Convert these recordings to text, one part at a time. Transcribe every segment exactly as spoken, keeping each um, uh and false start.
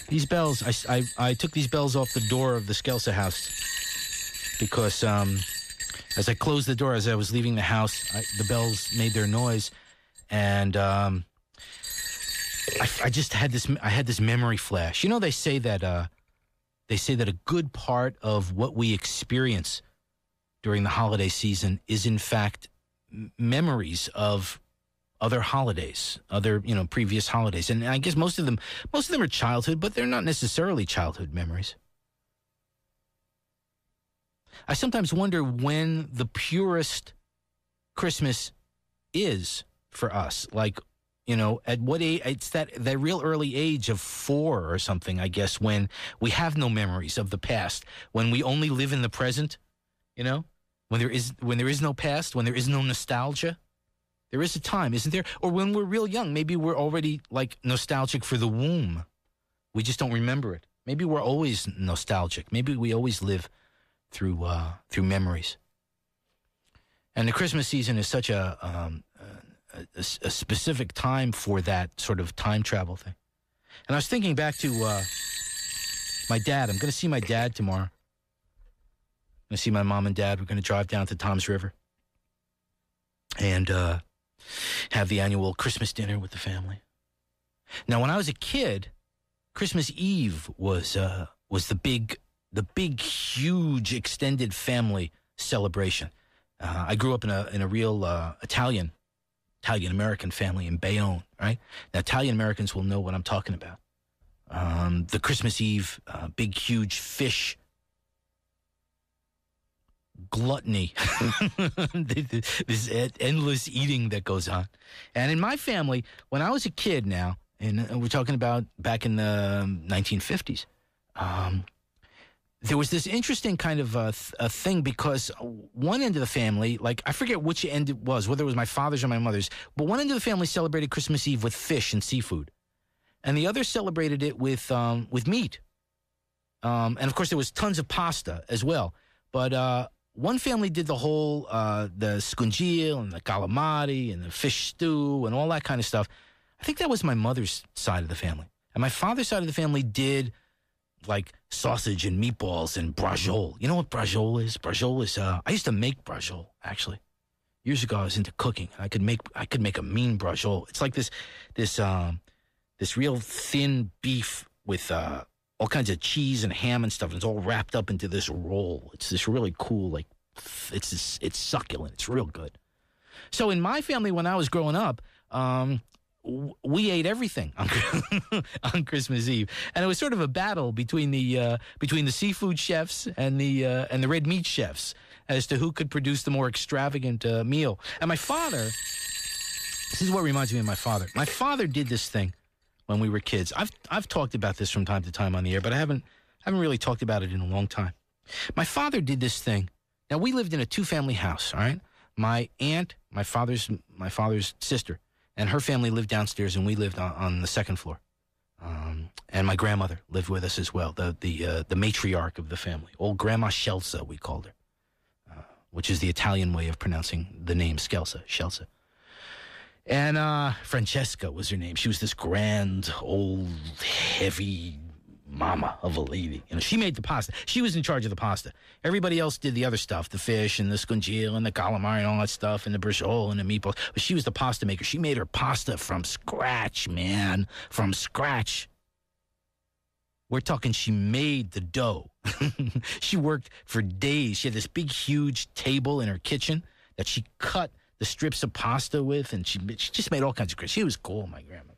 These bells, I, I, I took these bells off the door of the Scelsa house because um, as I closed the door, as I was leaving the house, I, the bells made their noise, and um, I, I just had this. I had this memory flash. You know, they say that uh, they say that a good part of what we experience during the holiday season is, in fact, m- memories of other holidays, other, you know, previous holidays. And I guess most of them, most of them are childhood, but they're not necessarily childhood memories. I sometimes wonder when the purest Christmas is for us. Like, you know, at what age, it's that, that real early age of four or something, I guess, when we have no memories of the past, when we only live in the present, you know, when there is, when there is no past, when there is no nostalgia. There is a time, isn't there? Or when we're real young, maybe we're already, like, nostalgic for the womb. We just don't remember it. Maybe we're always nostalgic. Maybe we always live through uh, through memories. And the Christmas season is such a, um, a, a, a specific time for that sort of time travel thing. And I was thinking back to uh, my dad. I'm going to see my dad tomorrow. I'm going to see my mom and dad. We're going to drive down to Toms River and uh, have the annual Christmas dinner with the family. Now, when I was a kid, Christmas Eve was uh, was the big, the big, huge, extended family celebration. Uh, I grew up in a in a real uh, Italian, Italian American family in Bayonne. Right now, Italian Americans will know what I'm talking about. Um, the Christmas Eve, uh, big, huge fish. Gluttony, this endless eating that goes on. And in my family, when I was a kid now, and we're talking about back in the nineteen fifties, um, there was this interesting kind of a, th- a thing because one end of the family, like I forget which end it was, whether it was my father's or my mother's, but one end of the family celebrated Christmas Eve with fish and seafood. And the other celebrated it with um, with meat. Um, and of course, there was tons of pasta as well. But uh, one family did the whole, uh, the scungil and the calamari and the fish stew and all that kind of stuff. I think that was my mother's side of the family. And my father's side of the family did like sausage and meatballs and braciole. You know what braciole is? Braciole is, uh, I used to make braciole, actually. Years ago, I was into cooking. I could make, I could make a mean braciole. It's like this, this, um, this real thin beef with, uh, all kinds of cheese and ham and stuff. And it's all wrapped up into this roll. It's this really cool, like, it's this, it's succulent. It's real good. So in my family, when I was growing up, um, w- we ate everything on, on Christmas Eve, and it was sort of a battle between the uh, between the seafood chefs and the uh, and the red meat chefs as to who could produce the more extravagant uh, meal. And my father, this is what reminds me of my father. My father did this thing when we were kids. I've I've talked about this from time to time on the air, but I haven't haven't really talked about it in a long time. My father did this thing. Now, we lived in a two-family house, all right? My aunt, my father's my father's sister, and her family lived downstairs, and we lived on, on the second floor. Um, and my grandmother lived with us as well, the the uh, the matriarch of the family, old Grandma Scelsa, we called her, uh, which is the Italian way of pronouncing the name Scelsa, Scelsa. And uh, Francesca was her name. She was this grand, old, heavy mama of a lady. You know, she made the pasta. She was in charge of the pasta. Everybody else did the other stuff, the fish and the scungil and the calamari and all that stuff and the braciole and the meatballs. But she was the pasta maker. She made her pasta from scratch, man, from scratch. We're talking she made the dough. She worked for days. She had this big, huge table in her kitchen that she cut the strips of pasta with, and she, she just made all kinds of crisps. She was cool, my grandma.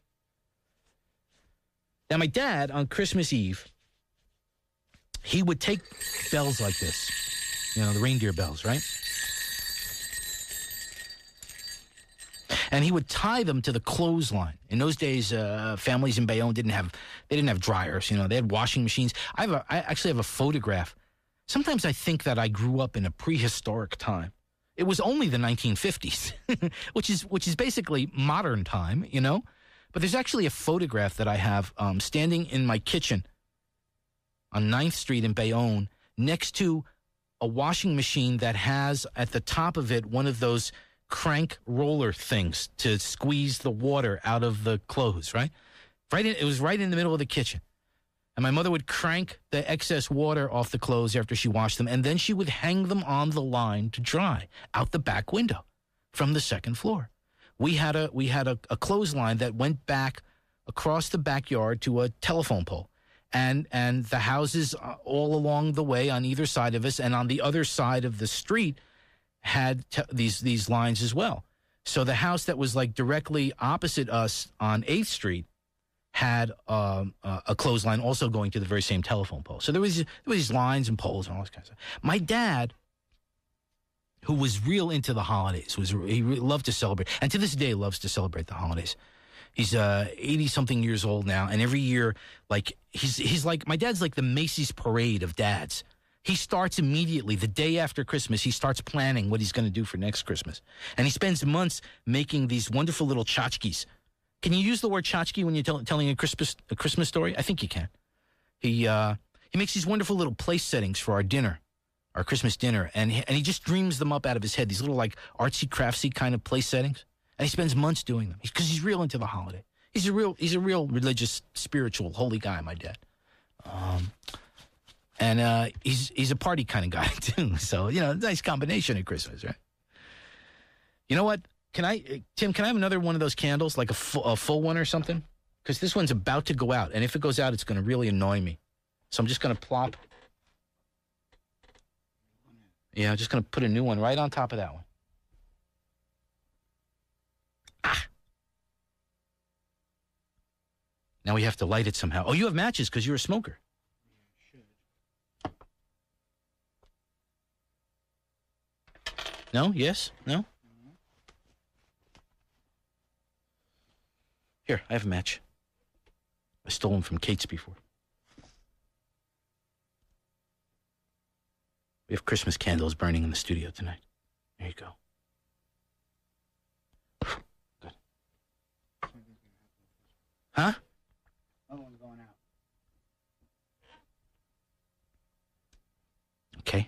Now, my dad, on Christmas Eve, he would take bells like this, you know, the reindeer bells, right? And he would tie them to the clothesline. In those days, uh, families in Bayonne didn't have, they didn't have dryers, you know, they had washing machines. I have a, I actually have a photograph. Sometimes I think that I grew up in a prehistoric time. It was only the nineteen fifties, which is which is basically modern time, you know? But there's actually a photograph that I have um, standing in my kitchen on ninth Street in Bayonne next to a washing machine that has at the top of it one of those crank roller things to squeeze the water out of the clothes, right? Right in, it was right in the middle of the kitchen. And my mother would crank the excess water off the clothes after she washed them, and then she would hang them on the line to dry out the back window from the second floor. We had a we had a, a clothesline that went back across the backyard to a telephone pole. And and the houses all along the way on either side of us and on the other side of the street had te- these these lines as well. So the house that was like directly opposite us on eighth Street had um, uh, a clothesline also going to the very same telephone pole. So there was, there was these lines and poles and all this kind of stuff. My dad, who was real into the holidays, was he loved to celebrate, and to this day loves to celebrate the holidays. He's uh, eighty-something years old now, and every year, like, he's he's like, my dad's like the Macy's parade of dads. He starts immediately, the day after Christmas, he starts planning what he's going to do for next Christmas. And he spends months making these wonderful little tchotchkes. Can you use the word tchotchke when you're tell, telling a Christmas a Christmas story? I think you can. He uh, he makes these wonderful little place settings for our dinner, our Christmas dinner, and he, and he just dreams them up out of his head, these little like artsy craftsy kind of place settings. And he spends months doing them because he's real into the holiday. He's a real he's a real religious, spiritual, holy guy, my dad. Um, and uh, he's he's a party kind of guy too. So you know, nice combination at Christmas, right? You know what? Can I, Tim, can I have another one of those candles, like a full, a full one or something? Because this one's about to go out, and if it goes out, it's going to really annoy me. So I'm just going to plop. Yeah, I'm just going to put a new one right on top of that one. Ah. Now we have to light it somehow. Oh, you have matches because you're a smoker. No? Yes? No? Here, I have a match. I stole them from Kate's before. We have Christmas candles burning in the studio tonight. There you go. Good. Huh? Another one's going out. Okay.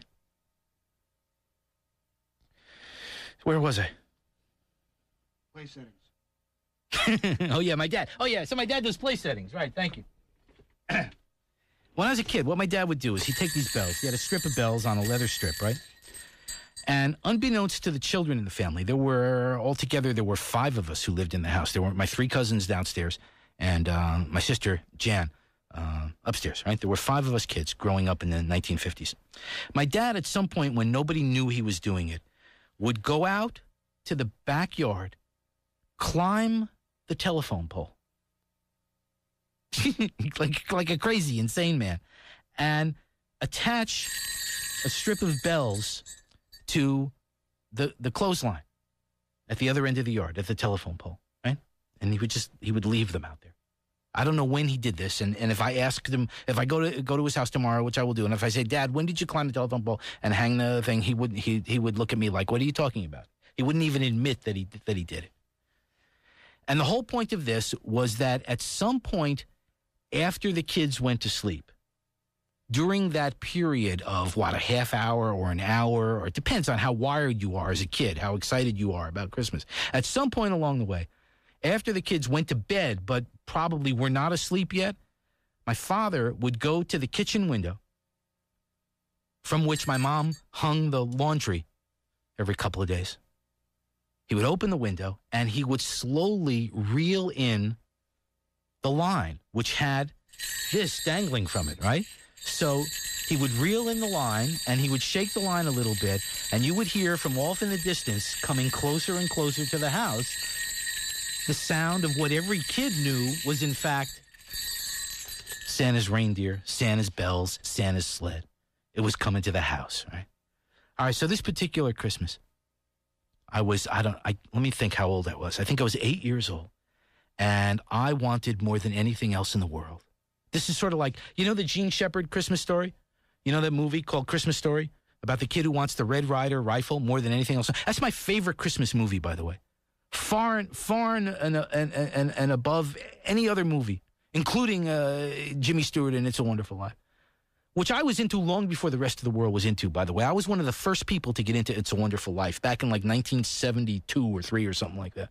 Where was I? Play settings. Oh, yeah, my dad. Oh, yeah, so my dad does play settings. Right, thank you. When I was a kid, what my dad would do is he'd take these bells. He had a strip of bells on a leather strip, right? And unbeknownst to the children in the family, there were, altogether, there were five of us who lived in the house. There were my three cousins downstairs and uh, my sister, Jan, uh, upstairs, right? There were five of us kids growing up in the nineteen fifties. My dad, at some point when nobody knew he was doing it, would go out to the backyard, climb the telephone pole, like like a crazy, insane man, and attach a strip of bells to the the clothesline at the other end of the yard, at the telephone pole, right? And he would just he would leave them out there. I don't know when he did this, and, and if I asked him, if I go to go to his house tomorrow, which I will do, and if I say, Dad, when did you climb the telephone pole and hang the thing, he would he he would look at me like, what are you talking about? He wouldn't even admit that he that he did it. And the whole point of this was that at some point after the kids went to sleep, during that period of, what, a half hour or an hour, or it depends on how wired you are as a kid, how excited you are about Christmas. At some point along the way, after the kids went to bed but probably were not asleep yet, my father would go to the kitchen window from which my mom hung the laundry every couple of days. He would open the window, and he would slowly reel in the line, which had this dangling from it, right? So he would reel in the line, and he would shake the line a little bit, and you would hear from off in the distance, coming closer and closer to the house, the sound of what every kid knew was, in fact, Santa's reindeer, Santa's bells, Santa's sled. It was coming to the house, right? All right, so this particular Christmas, I was, I don't, I let me think how old I was. I think I was eight years old. And I wanted more than anything else in the world. This is sort of like, you know the Gene Shepard Christmas Story? You know that movie called Christmas Story? About the kid who wants the Red Ryder rifle more than anything else? That's my favorite Christmas movie, by the way. Far and, far and, and, and, and, and above any other movie, including uh, Jimmy Stewart and It's a Wonderful Life. Which I was into long before the rest of the world was into, by the way. I was one of the first people to get into It's a Wonderful Life back in like nineteen seventy-two or three or something like that.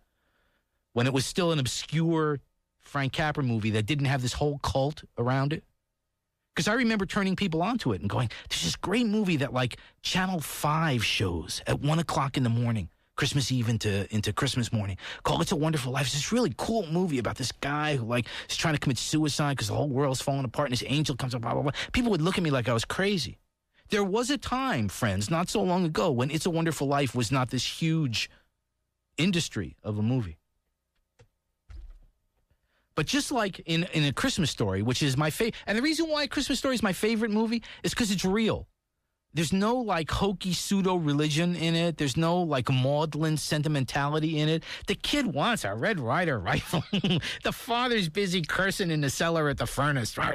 When it was still an obscure Frank Capra movie that didn't have this whole cult around it. Because I remember turning people onto it and going, there's this great movie that like Channel five shows at one o'clock in the morning, Christmas Eve into, into Christmas morning, called It's a Wonderful Life. It's this really cool movie about this guy who like is trying to commit suicide because the whole world's falling apart and this angel comes up, blah, blah, blah. People would look at me like I was crazy. There was a time, friends, not so long ago when It's a Wonderful Life was not this huge industry of a movie. But just like in, in A Christmas Story, which is my favorite, and the reason why A Christmas Story is my favorite movie is because it's real. There's no like hokey pseudo-religion in it. There's no like maudlin sentimentality in it. The kid wants a Red Ryder rifle. The father's busy cursing in the cellar at the furnace. You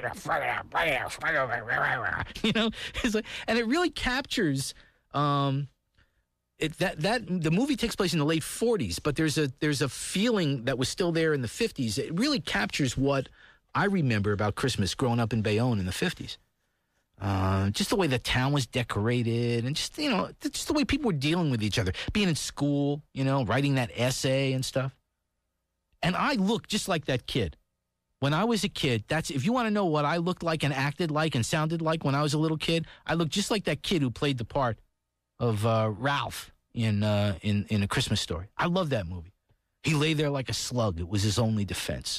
know, it's like, and it really captures. Um, It, that that the movie takes place in the late forties, but there's a there's a feeling that was still there in the fifties. It really captures what I remember about Christmas growing up in Bayonne in the fifties. Uh, just the way the town was decorated, and just you know, just the way people were dealing with each other, being in school, you know, writing that essay and stuff. And I looked just like that kid when I was a kid. That's if you want to know what I looked like and acted like and sounded like when I was a little kid. I looked just like that kid who played the part of uh, Ralph in uh, in in A Christmas Story. I love that movie. He lay there like a slug. It was his only defense.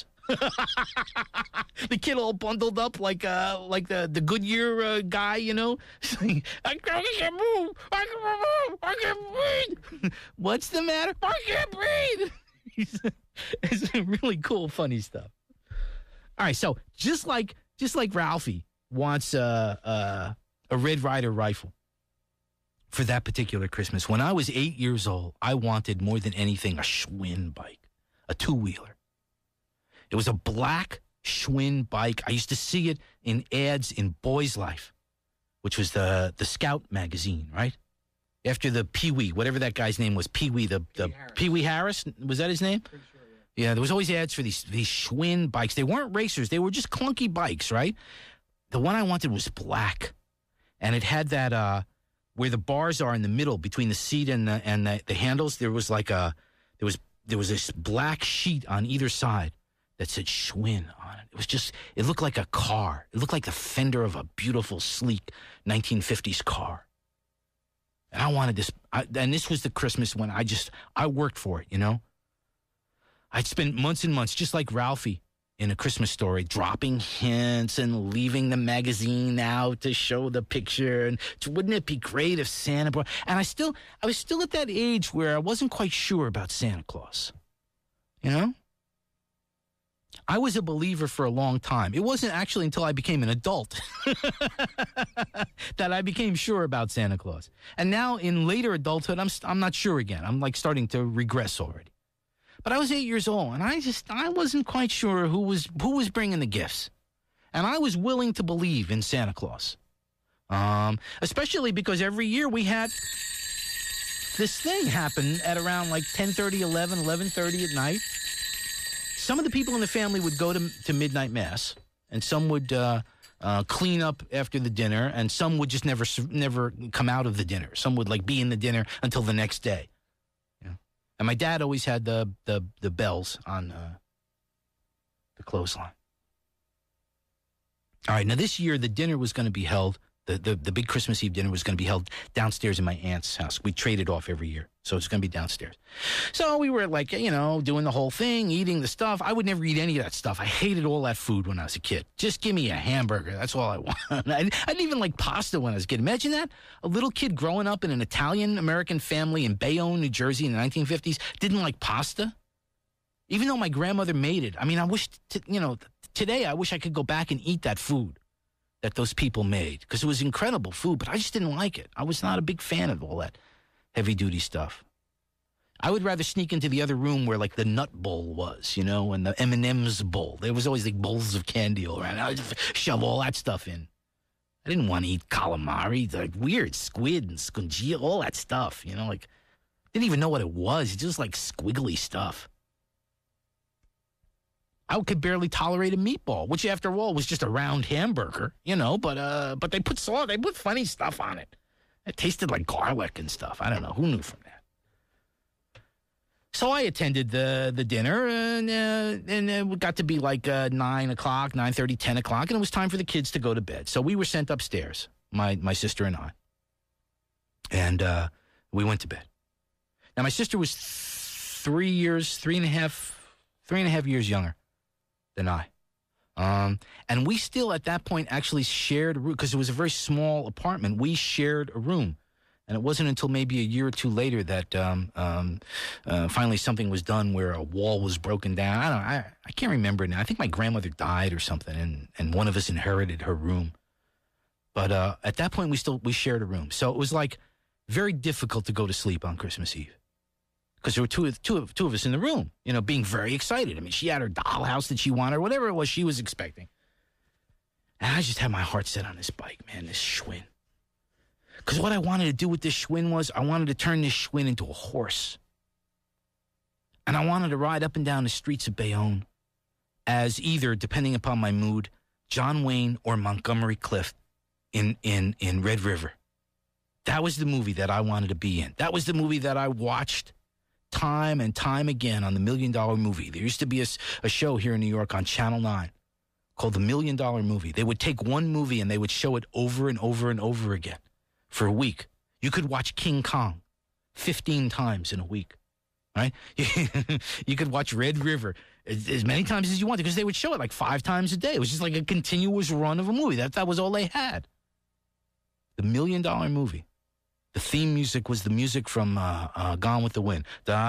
The kid all bundled up like uh like the the Goodyear uh, guy, you know. I can't move. I can't move. I can't breathe. What's the matter? I can't breathe. It's really cool, funny stuff. All right, so just like just like Ralphie wants uh, uh, a Red Ryder rifle for that particular Christmas. When I was eight years old, I wanted more than anything a Schwinn bike, a two-wheeler. It was a black Schwinn bike. I used to see it in ads in Boy's Life, which was the, the Scout magazine, right? After the Pee-wee, whatever that guy's name was, Pee-wee, the, the Pee-wee Harris, was that his name? Pretty sure, yeah. Yeah, there was always ads for these, these Schwinn bikes. They weren't racers. They were just clunky bikes, right? The one I wanted was black, and it had that... Uh, where the bars are in the middle between the seat and the and the, the handles, there was like a there was there was this black sheet on either side that said Schwinn on it. It was just it looked like a car. It looked like the fender of a beautiful, sleek nineteen fifties car. And I wanted this. I, and this was the Christmas when I just I worked for it. You know, I'd spent months and months just like Ralphie in A Christmas Story, dropping hints and leaving the magazine out to show the picture. And wouldn't it be great if Santa brought... And I still, I was still at that age where I wasn't quite sure about Santa Claus. You know? I was a believer for a long time. It wasn't actually until I became an adult that I became sure about Santa Claus. And now in later adulthood, I'm, I'm not sure again. I'm like starting to regress already. But I was eight years old, and I just, I wasn't quite sure who was who was bringing the gifts. And I was willing to believe in Santa Claus. Um, especially because every year we had this thing happen at around like ten thirty, eleven, eleven thirty at night. Some of the people in the family would go to, to midnight mass, and some would uh, uh, clean up after the dinner, and some would just never never come out of the dinner. Some would like be in the dinner until the next day. And my dad always had the the, the bells on uh, the clothesline. All right, now this year the dinner was going to be held, the, the, the big Christmas Eve dinner was going to be held downstairs in my aunt's house. We trade it off every year, so it's going to be downstairs. So we were like, you know, doing the whole thing, eating the stuff. I would never eat any of that stuff. I hated all that food when I was a kid. Just give me a hamburger. That's all I want. I, I didn't even like pasta when I was a kid. Imagine that. A little kid growing up in an Italian-American family in Bayonne, New Jersey in the nineteen fifties didn't like pasta. Even though my grandmother made it. I mean, I wish, to, you know, today I wish I could go back and eat that food that those people made because it was incredible food, but I just didn't like it. I was not a big fan of all that heavy-duty stuff. I would rather sneak into the other room where, like, the nut bowl was, you know, and the M and M's bowl. There was always, like, bowls of candy all around. I would just shove all that stuff in. I didn't want to eat calamari, like, weird squid and scungio, all that stuff, you know, like, didn't even know what it was. It's just, like, squiggly stuff. I could barely tolerate a meatball, which, after all, was just a round hamburger, you know, but uh, but they put salt, they put funny stuff on it. It tasted like garlic and stuff. I don't know. Who knew from that? So I attended the the dinner, and uh, and it got to be like uh, nine o'clock, nine thirty, ten o'clock, and it was time for the kids to go to bed. So we were sent upstairs, my my sister and I, and uh, we went to bed. Now my sister was three years, three and a half, three and a half years younger than I, um, and we still at that point actually shared a room because it was a very small apartment. We shared a room. And it wasn't until maybe a year or two later that um, um, uh, finally something was done where a wall was broken down. I don't know. I, I can't remember now. I think my grandmother died or something, and, and one of us inherited her room. But uh, at that point, we still we shared a room. So it was like very difficult to go to sleep on Christmas Eve because there were two, two, of, two of us in the room, you know, being very excited. I mean, she had her dollhouse that she wanted, or whatever it was she was expecting. And I just had my heart set on this bike, man, this Schwinn. Because what I wanted to do with this Schwinn was I wanted to turn this Schwinn into a horse. And I wanted to ride up and down the streets of Bayonne as either, depending upon my mood, John Wayne or Montgomery Clift in, in, in Red River. That was the movie that I wanted to be in. That was the movie that I watched time and time again on the Million Dollar Movie. There used to be a, a show here in New York on Channel nine called The Million Dollar Movie. They would take one movie and they would show it over and over and over again. For a week. You could watch King Kong fifteen times in a week, right? You could watch Red River as, as many times as you wanted because they would show it like five times a day. It was just like a continuous run of a movie. That, that was all they had. The Million Dollar Movie. The theme music was the music from uh, uh, Gone with the Wind.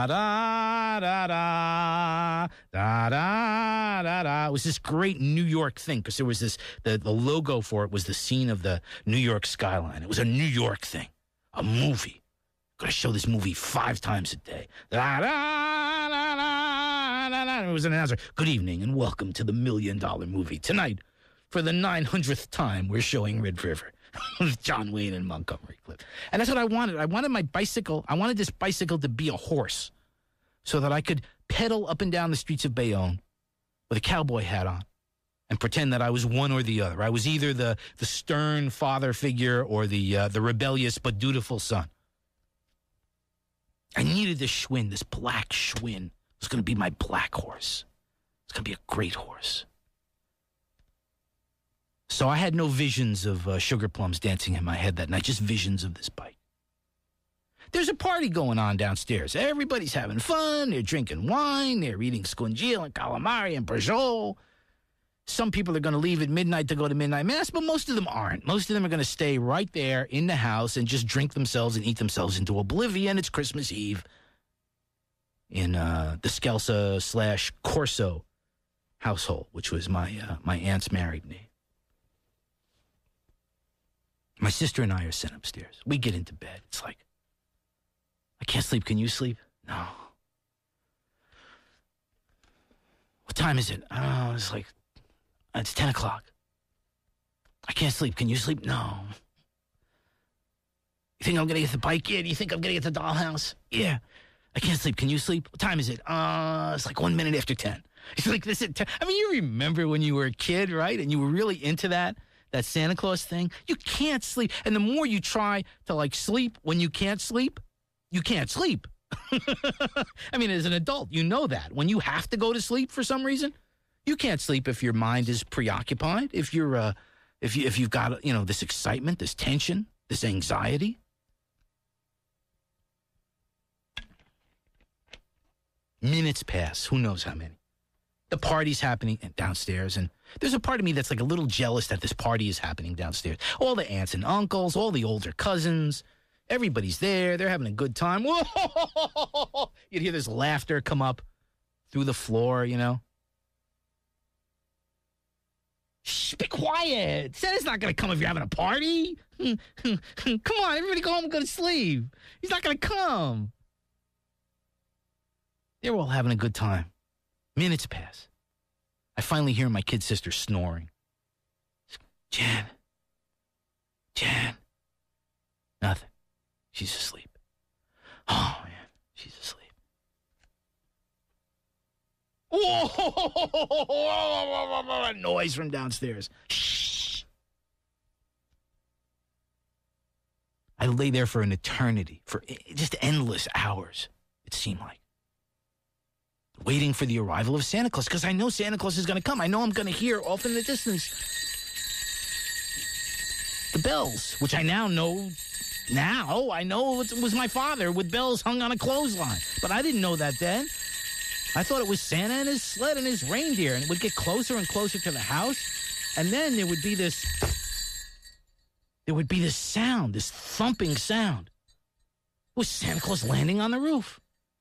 Da-da-da-da, da-da-da-da. It was this great New York thing because there was this, the, the logo for it was the scene of the New York skyline. It was a New York thing, a movie. Got to show this movie five times a day. Da-da-da-da-da. It was an announcer. Good evening and welcome to the Million Dollar Movie. Tonight, for the nine hundredth time, we're showing Red River. With John Wayne and Montgomery Clift. And that's what I wanted. I wanted my bicycle. I wanted this bicycle to be a horse so that I could pedal up and down the streets of Bayonne with a cowboy hat on and pretend that I was one or the other. I was either the, the stern father figure or the, uh, the rebellious but dutiful son. I needed this Schwinn, this black Schwinn. It was going to be my black horse. It's going to be a great horse. So I had no visions of uh, sugar plums dancing in my head that night, just visions of this bike. There's a party going on downstairs. Everybody's having fun. They're drinking wine. They're eating scungil and calamari and brajol. Some people are going to leave at midnight to go to midnight mass, but most of them aren't. Most of them are going to stay right there in the house and just drink themselves and eat themselves into oblivion. It's Christmas Eve in uh, the Scelsa slash Corso household, which was my uh, my aunt's married name. My sister and I are sent upstairs. We get into bed. It's like, I can't sleep. Can you sleep? No. What time is it? Oh, it's like, it's ten o'clock. I can't sleep. Can you sleep? No. You think I'm going to get the bike? Yeah. Do you think I'm going to get the dollhouse? Yeah. I can't sleep. Can you sleep? What time is it? Uh, it's like one minute after ten. It's like this. At ten. I mean, you remember when you were a kid, right? And you were really into that. That Santa Claus thing, you can't sleep. And the more you try to, like, sleep when you can't sleep, you can't sleep. I mean, as an adult, you know that. When you have to go to sleep for some reason, you can't sleep if your mind is preoccupied, if you're, uh, if, you, if you've got, you know, this excitement, this tension, this anxiety. Minutes pass, who knows how many. The party's happening downstairs, and there's a part of me that's like a little jealous that this party is happening downstairs. All the aunts and uncles, all the older cousins, everybody's there. They're having a good time. Whoa! You'd hear this laughter come up through the floor, you know. Shh, be quiet. Santa's not going to come if you're having a party. Come on, everybody go home and go to sleep. He's not going to come. They're all having a good time. Minutes pass. I finally hear my kid sister snoring. Jan. Jan. Nothing. She's asleep. Oh, man. She's asleep. Whoa! Noise from downstairs. Shh. I lay there for an eternity, for just endless hours, it seemed like. waiting for the arrival of Santa Claus because I know Santa Claus is going to come. I know I'm going to hear off in the distance the bells, which I now know. Now I know it was my father with bells hung on a clothesline. But I didn't know that then. I thought it was Santa and his sled and his reindeer. And it would get closer and closer to the house. And then there would be this, there would be this sound, this thumping sound. It was Santa Claus landing on the roof.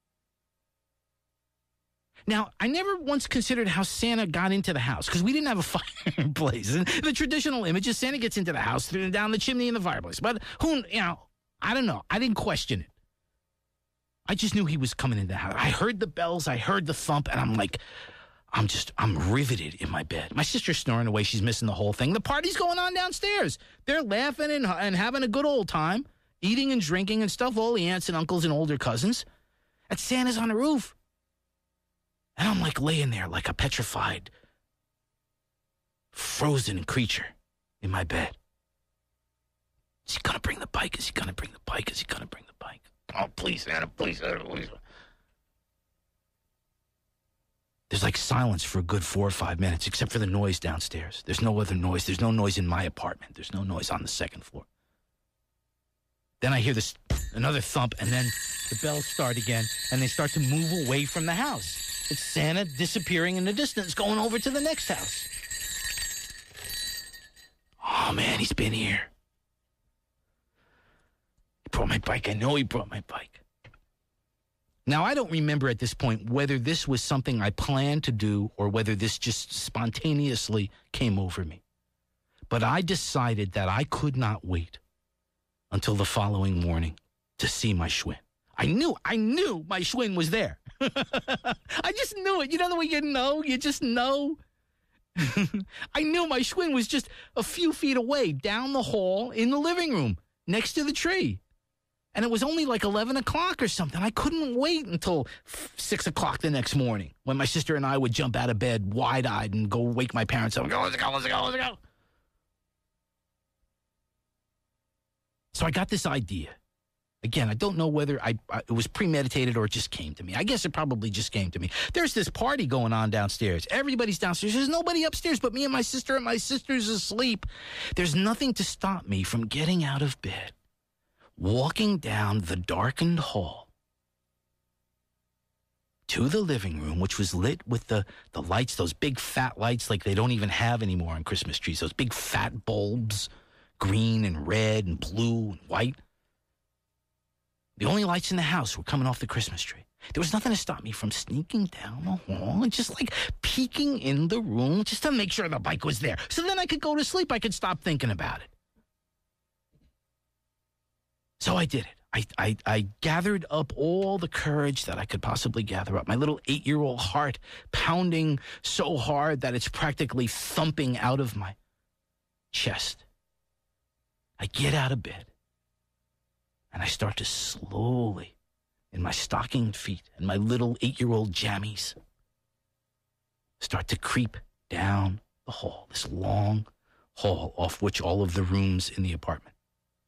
Now, I never once considered how Santa got into the house because we didn't have a fireplace. And the traditional image is Santa gets into the house through down the chimney in the fireplace. But who, you know, I don't know. I didn't question it. I just knew he was coming into the house. I heard the bells. I heard the thump. And I'm like, I'm just, I'm riveted in my bed. My sister's snoring away. She's missing the whole thing. The party's going on downstairs. They're laughing and, and having a good old time, eating and drinking and stuff. All the aunts and uncles and older cousins. And Santa's on the roof. And I'm like laying there like a petrified, frozen creature in my bed. Is he going to bring the bike? Is he going to bring the bike? Is he going to bring the bike? Oh, please, Santa, please, Santa, please. There's like silence for a good four or five minutes, except for the noise downstairs. There's no other noise. There's no noise in my apartment. There's no noise on the second floor. Then I hear this, another thump, and then the bells start again, and they start to move away from the house. It's Santa disappearing in the distance, going over to the next house. Oh, man, he's been here. He brought my bike. I know he brought my bike. Now, I don't remember at this point whether this was something I planned to do or whether this just spontaneously came over me. But I decided that I could not wait until the following morning to see my Schwinn. I knew, I knew my Schwinn was there. I just knew it. You know the way you know? You just know. I knew my Schwinn was just a few feet away down the hall in the living room next to the tree. And it was only like eleven o'clock or something. I couldn't wait until six o'clock the next morning when my sister and I would jump out of bed wide-eyed and go wake my parents up and go, let's go, let's go, let's go. So I got this idea. Again, I don't know whether I, I it was premeditated or it just came to me. I guess it probably just came to me. There's this party going on downstairs. Everybody's downstairs. There's nobody upstairs but me and my sister, and my sister's asleep. There's nothing to stop me from getting out of bed, walking down the darkened hall to the living room, which was lit with the, the lights, those big fat lights like they don't even have anymore on Christmas trees, those big fat bulbs, green and red and blue and white. The only lights in the house were coming off the Christmas tree. There was nothing to stop me from sneaking down the hall and just like peeking in the room just to make sure the bike was there. So then I could go to sleep. I could stop thinking about it. So I did it. I, I, I gathered up all the courage that I could possibly gather up. My little eight-year-old heart pounding so hard that it's practically thumping out of my chest. I get out of bed. And I start to slowly, in my stockinged feet and my little eight-year-old jammies, start to creep down the hall, this long hall off which all of the rooms in the apartment.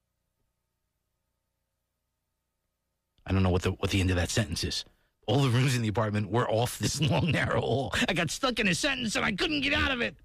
I don't know what the what the end of that sentence is. All the rooms in the apartment were off this long, narrow hall. I got stuck in a sentence and I couldn't get out of it.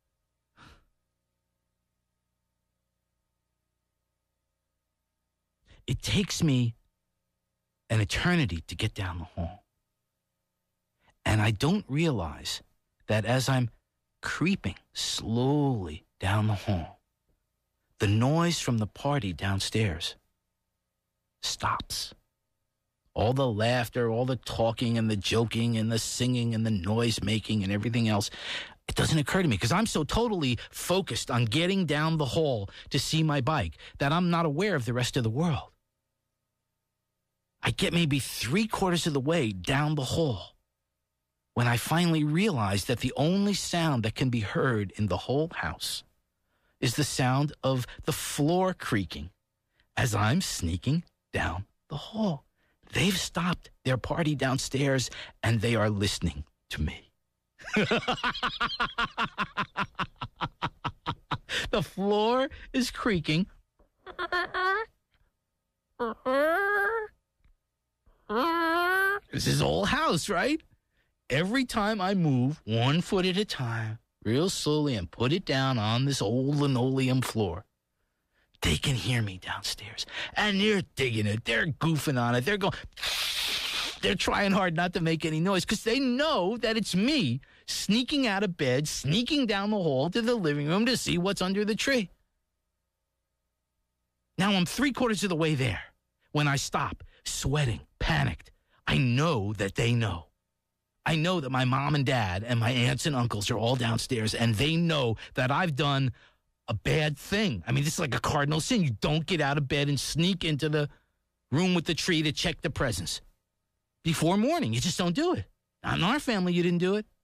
It takes me an eternity to get down the hall. And I don't realize that as I'm creeping slowly down the hall, the noise from the party downstairs stops. All the laughter, all the talking and the joking and the singing and the noise making and everything else, it doesn't occur to me because I'm so totally focused on getting down the hall to see my bike that I'm not aware of the rest of the world. I get maybe three quarters of the way down the hall when I finally realize that the only sound that can be heard in the whole house is the sound of the floor creaking as I'm sneaking down the hall. They've stopped their party downstairs and they are listening to me. The floor is creaking. This is old house, right? every time I move one foot at a time, real slowly, and put it down on this old linoleum floor, they can hear me downstairs. And they're digging it. They're goofing on it. They're going, they're trying hard not to make any noise because they know that it's me sneaking out of bed, sneaking down the hall to the living room to see what's under the tree. Now I'm three quarters of the way there when I stop, sweating, panicked. I know that they know. I know that my mom and dad and my aunts and uncles are all downstairs, and they know that I've done a bad thing. I mean, this is like a cardinal sin. You don't get out of bed and sneak into the room with the tree to check the presents before morning. You just don't do it. Not in our family, you didn't do it.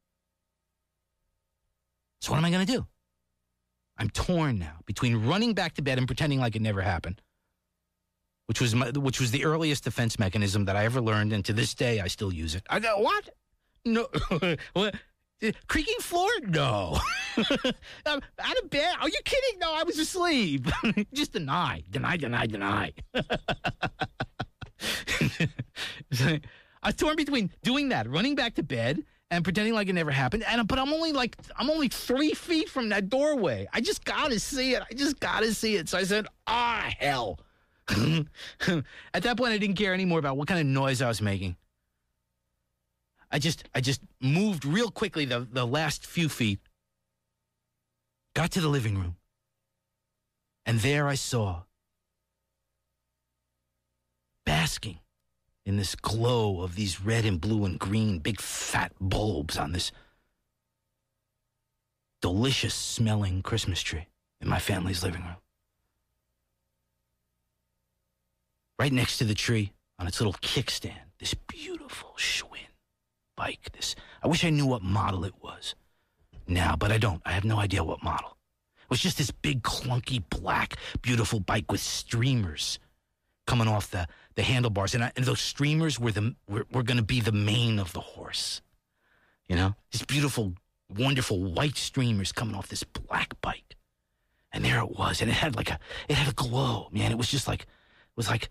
So what am I going to do? I'm torn now between running back to bed and pretending like it never happened, which was my, which was the earliest defense mechanism that I ever learned, and to this day I still use it. I go, what? No, what? Creaking floor? No. I'm out of bed? Are you kidding? No, I was asleep. Just deny, deny, deny, deny. I was torn between doing that, running back to bed, and pretending like it never happened. And but I'm only like I'm only three feet from that doorway. I just gotta see it. I just gotta see it. So I said, ah, hell. At that point, I didn't care anymore about what kind of noise I was making. I just I just moved real quickly the, the last few feet, got to the living room, and there I saw, basking in this glow of these red and blue and green big fat bulbs on this delicious smelling Christmas tree in my family's living room. Right next to the tree, on its little kickstand, this beautiful Schwinn bike. This, I wish I knew what model it was now, but I don't. I have no idea what model. It was just this big, clunky, black, beautiful bike with streamers coming off the, the handlebars. And, I, and those streamers were, the, were, were going to be the mane of the horse. You know? These beautiful, wonderful white streamers coming off this black bike. And there it was. And it had like a, it had a glow, man. It was just like, it was like,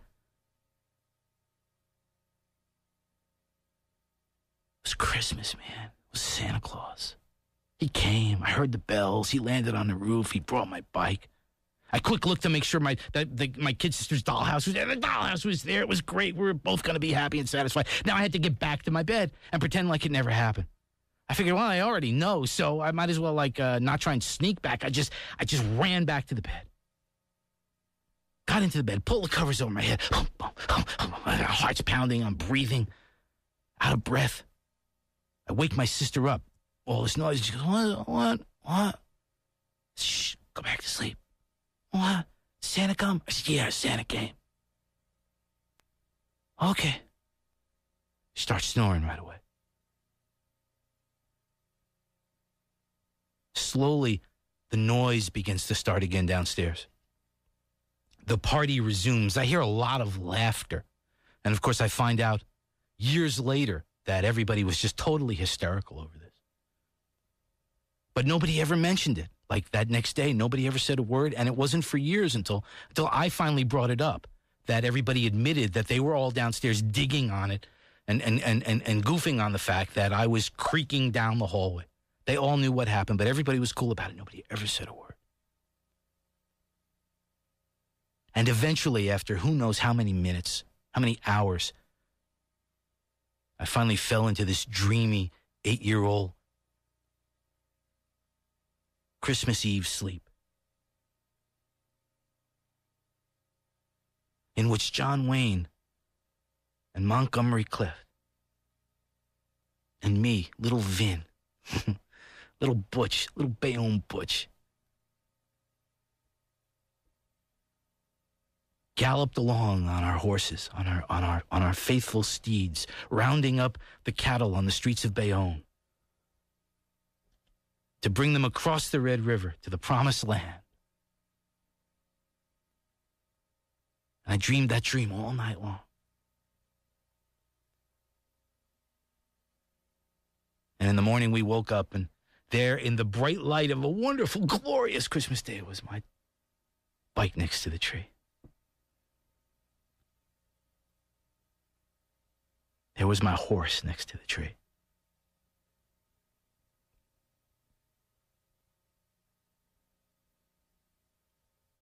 it was Christmas, man. It was Santa Claus. He came. I heard the bells. He landed on the roof. He brought my bike. I quick looked to make sure my that the, my kid sister's dollhouse was there. The dollhouse was there. It was great. We were both going to be happy and satisfied. Now I had to get back to my bed and pretend like it never happened. I figured, well, I already know, so I might as well like uh, not try and sneak back. I just I just ran back to the bed. Got into the bed, pulled the covers over my head. My heart's pounding. I'm breathing, out of breath. I wake my sister up. All this noise. She goes, what? What? What? Shh, go back to sleep. What? Santa come? I said, yeah, Santa came. Okay. She starts snoring right away. Slowly, the noise begins to start again downstairs. The party resumes. I hear a lot of laughter. And, of course, I find out years later that everybody was just totally hysterical over this. But nobody ever mentioned it. Like that next day, nobody ever said a word, and it wasn't for years until until I finally brought it up, that everybody admitted that they were all downstairs digging on it and, and, and, and, and goofing on the fact that I was creaking down the hallway. They all knew what happened, but everybody was cool about it. Nobody ever said a word. And eventually, after who knows how many minutes, how many hours, I finally fell into this dreamy eight-year-old Christmas Eve sleep, in which John Wayne and Montgomery Clift and me, little Vin, little Butch, little Bayonne Butch, galloped along on our horses, on our on our on our faithful steeds, rounding up the cattle on the streets of Bayonne to bring them across the Red River to the promised land. And I dreamed that dream all night long. And in the morning we woke up, and there in the bright light of a wonderful, glorious Christmas day was my bike next to the tree. There was my horse next to the tree.